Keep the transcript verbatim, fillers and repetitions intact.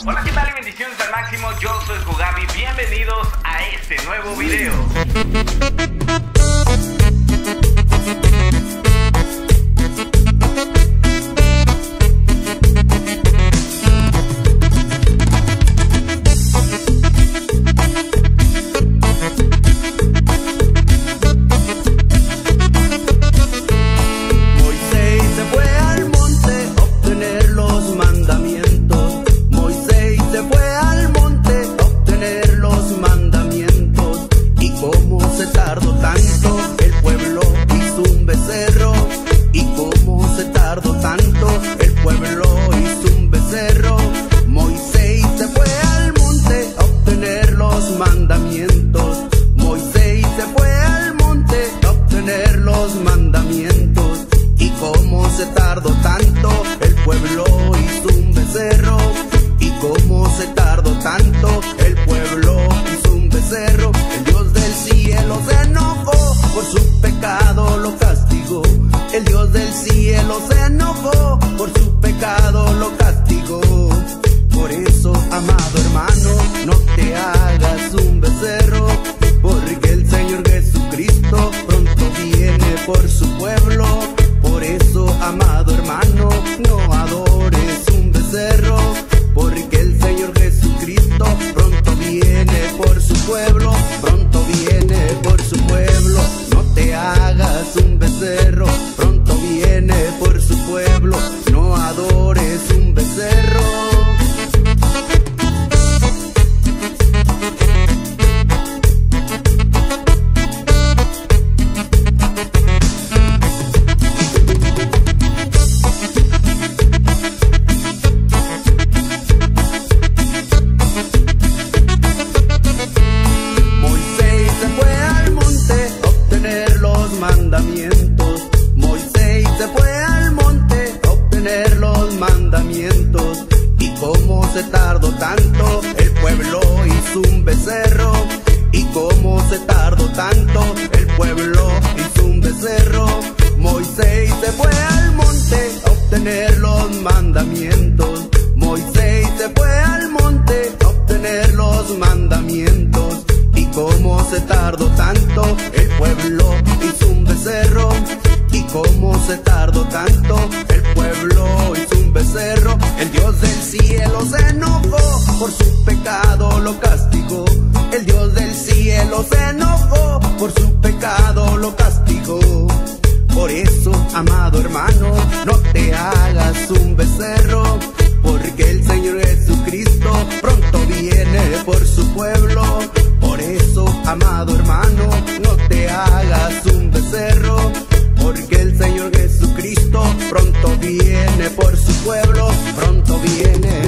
Hola, ¿qué tal? Y bendiciones al máximo, yo soy Jugabi, bienvenidos a este nuevo video. El Dios del cielo se enojó, por su pecado lo castigó. Por eso, amado hermano, no te hagas un becerro, porque el Señor Jesucristo pronto viene por su pueblo. Por eso, amado hermano, no adores un becerro, porque el Señor Jesucristo pronto viene por su pueblo. Pronto viene por su pueblo. No te hagas un becerro, pronto viene por su pueblo. No adores un becerro. Moisés se fue al monte a obtener los mandamientos. Y cómo se tardó tanto, el pueblo hizo un becerro. Y cómo se tardó tanto, el pueblo hizo un becerro. Moisés se fue al monte a obtener los mandamientos. Moisés se fue al monte a obtener los mandamientos. Y cómo se tardó tanto, el pueblo hizo un becerro. Y cómo se tardó tanto, el pueblo hizo un becerro. El Dios del cielo se enojó, por su pecado lo castigó. El Dios del cielo se enojó, por su pecado lo castigó. Por eso, amado hermano, no te hagas un becerro, porque el Señor Jesucristo pronto viene por su pueblo. Por eso, amado hermano, no te hagas un becerro, porque el Señor Jesucristo pronto viene por su pueblo. Pronto viene